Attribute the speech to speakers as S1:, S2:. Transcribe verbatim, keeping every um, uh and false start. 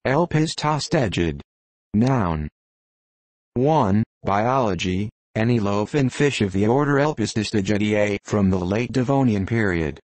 S1: Elpistostegid. Noun. one. Biology, any loaf and fish of the order Elpistostegidae from the late Devonian period.